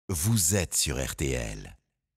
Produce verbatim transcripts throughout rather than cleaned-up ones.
Vous êtes sur R T L.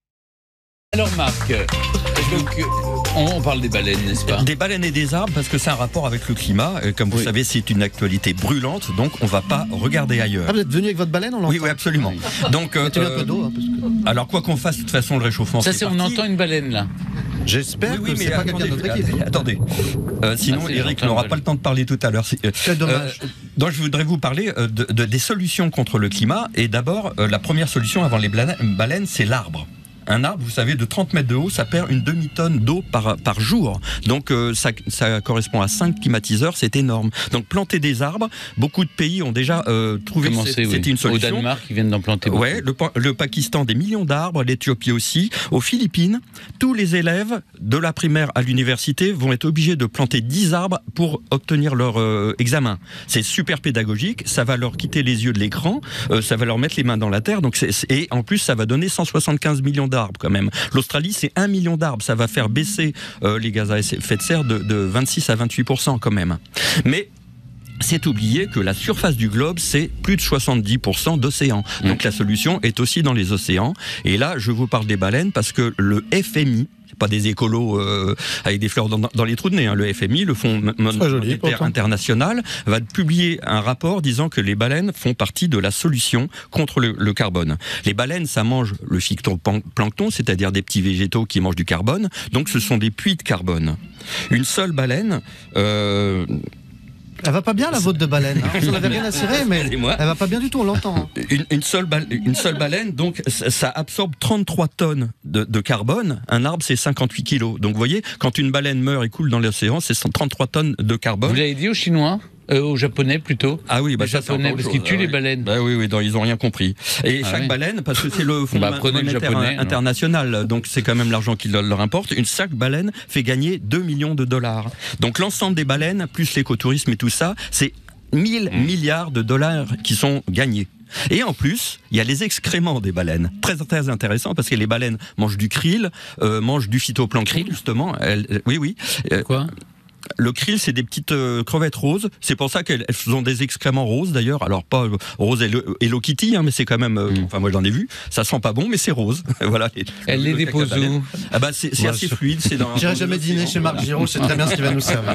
Alors Marc, donc, on parle des baleines, n'est-ce pas? Des baleines et des arbres, parce que c'est un rapport avec le climat. Et comme vous Oui. savez, c'est une actualité brûlante, donc on ne va pas regarder ailleurs. Ah, vous êtes venu avec votre baleine, on l'entend? Oui, oui, absolument. Donc, euh, Mettez-lui un peu d'eau, hein, parce que... alors quoi qu'on fasse, de toute façon, le réchauffement. Ça, c'est c'est on parti. entend une baleine là. J'espère Oui, oui, que mais c'est pas quelqu'un de notre attendez, équipe. attendez. Euh, sinon, Ah, c'est Eric gentil, n'aura baleine. pas le temps de parler tout à l'heure. C'est- euh, Quel dommage. euh, donc, je voudrais vous parler euh, de, de- des solutions contre le climat. Et d'abord, euh, la première solution avant les bla- baleines, c'est l'arbre. Un arbre, vous savez, de trente mètres de haut, ça perd une demi-tonne d'eau par, par jour. Donc euh, ça, ça correspond à cinq climatiseurs, c'est énorme. Donc planter des arbres, beaucoup de pays ont déjà euh, trouvé que Commencé, c'est- oui. c'était une Au solution. Danemark, ils viennent d'en planter beaucoup. Ouais, le, Pa- le Pakistan, des millions d'arbres, l'Éthiopie aussi. Aux Philippines, tous les élèves, de la primaire à l'université, vont être obligés de planter dix arbres pour obtenir leur euh, examen. C'est super pédagogique, ça va leur quitter les yeux de l'écran, euh, ça va leur mettre les mains dans la terre, donc c'est- c'est- et en plus ça va donner cent soixante-quinze millions d'arbres quand même. L'Australie, c'est un million d'arbres, ça va faire baisser euh, les gaz à effet de serre de, de vingt-six à vingt-huit pour cent quand même. Mais c'est oublier que la surface du globe, c'est plus de soixante-dix pour cent d'océan. Donc la solution est aussi dans les océans. Et là, je vous parle des baleines parce que le F M I, c'est pas des écolos euh, avec des fleurs dans, dans les trous de nez, hein, le F M I, le Fonds Mon- Très joli, monétaire pourtant. international, va publier un rapport disant que les baleines font partie de la solution contre le, le carbone. Les baleines, ça mange le phytoplancton, c'est-à-dire des petits végétaux qui mangent du carbone. Donc ce sont des puits de carbone. Une seule baleine... Euh, Elle va pas bien, la vôtre de baleine. Hein. Vous en avez rien à cirer, mais Excusez-moi. elle va pas bien du tout, on l'entend. hein. Une, une, seule bal- une seule baleine, donc ça, ça absorbe trente-trois tonnes de, de carbone. Un arbre, c'est cinquante-huit kilos. Donc vous voyez, quand une baleine meurt et coule dans l'océan, c'est trente-trois tonnes de carbone. Vous l'avez dit aux Chinois euh, Aux Japonais plutôt? Ah oui, bah Les ça, c'est Japonais, encore parce autre qu'ils chose. tuent Ah les oui. baleines. Bah oui, oui, non, ils ont rien compris. Et Ah chaque oui. baleine, parce que c'est le Fonds Bah, prenez le monétaire japonais, alors. international, donc c'est quand même l'argent qui leur leur importe. Une chaque baleine fait gagner deux millions de dollars. Donc l'ensemble des baleines, plus l'écotourisme et tout ça, c'est mille Mmh. milliards de dollars qui sont gagnés. Et en plus, il y a les excréments des baleines. Très, très intéressant parce que les baleines mangent du krill, euh, mangent du phytoplancton, justement. Elles- euh, oui, oui. Euh, Quoi? le krill, c'est des petites euh, crevettes roses. C'est pour ça qu'elles elles ont des excréments roses, d'ailleurs. Alors, pas euh, rose Hello, Hello Kitty, hein, mais c'est quand même... euh, Mm. Enfin, moi, j'en ai vu. Ça sent pas bon, mais c'est rose. Voilà. Les- Elle les le dépose caca baleine. où? Ah bah, c'est c'est Moi, assez je- fluide. C'est dans. J'irai dans jamais l'océan. dîner chez Marc Giraud, je sais très bien ce qu'il va nous servir.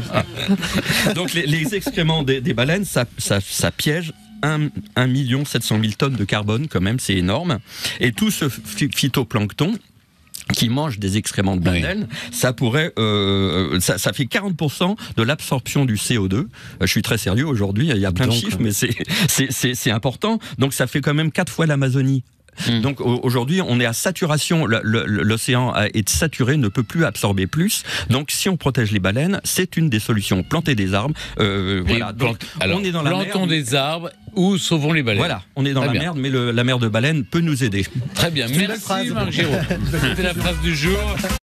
Donc, les, les excréments des, des baleines, ça, ça, ça piège un million sept cent mille tonnes de carbone, quand même, c'est énorme. Et tout ce phy- phytoplancton qui mange des excréments de Oui. baleines, ça pourrait, euh, ça, ça fait quarante pour cent de l'absorption du C O deux. Euh, Je suis très sérieux aujourd'hui, il y a plein Donc, de chiffres, euh, mais c'est, c'est, c'est, c'est important. Donc ça fait quand même quatre fois l'Amazonie. Mm. Donc au- aujourd'hui, on est à saturation. Le- le- L'océan a- est saturé, ne peut plus absorber plus. Donc si on protège les baleines, c'est une des solutions. Planter des arbres, euh, Et voilà. Donc, plante- alors, on est dans la plantons merde. des arbres ou sauvons les baleines. Voilà, on est dans Très la bien. merde, mais le- la mer de baleine peut nous aider. Très bien, une belle merci phrase. Marc Giraud. C'était la phrase du jour.